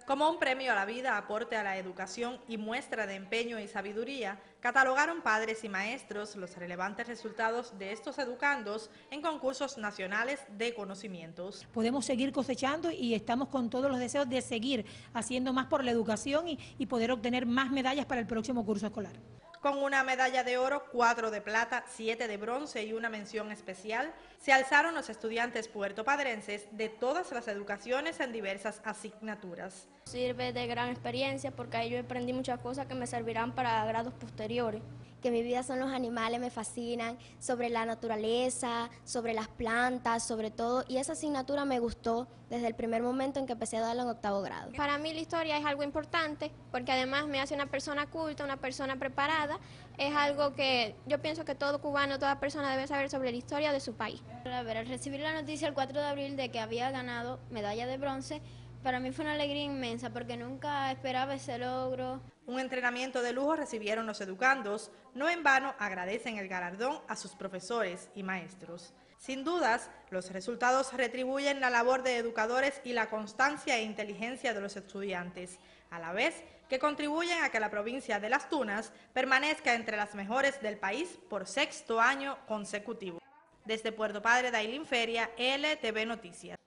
Como un premio a la vida, aporte a la educación y muestra de empeño y sabiduría, catalogaron padres y maestros los relevantes resultados de estos educandos en concursos nacionales de conocimientos. Podemos seguir cosechando y estamos con todos los deseos de seguir haciendo más por la educación y poder obtener más medallas para el próximo curso escolar. Con una medalla de oro, 4 de plata, 7 de bronce y una mención especial, se alzaron los estudiantes puertopadrenses de todas las educaciones en diversas asignaturas. Sirve de gran experiencia porque ahí yo aprendí muchas cosas que me servirán para grados posteriores. Que mi vida son los animales, me fascinan, sobre la naturaleza, sobre las plantas, sobre todo, y esa asignatura me gustó desde el primer momento en que empecé a darla en 8º grado. Para mí la historia es algo importante porque además me hace una persona culta, una persona preparada, es algo que yo pienso que todo cubano, toda persona debe saber sobre la historia de su país. A ver, al recibir la noticia el 4 de abril de que había ganado medalla de bronce, para mí fue una alegría inmensa porque nunca esperaba ese logro. Un entrenamiento de lujo recibieron los educandos, no en vano agradecen el galardón a sus profesores y maestros. Sin dudas, los resultados retribuyen la labor de educadores y la constancia e inteligencia de los estudiantes, a la vez que contribuyen a que la provincia de Las Tunas permanezca entre las mejores del país por 6º año consecutivo. Desde Puerto Padre, Dailín Feria, LTV Noticias.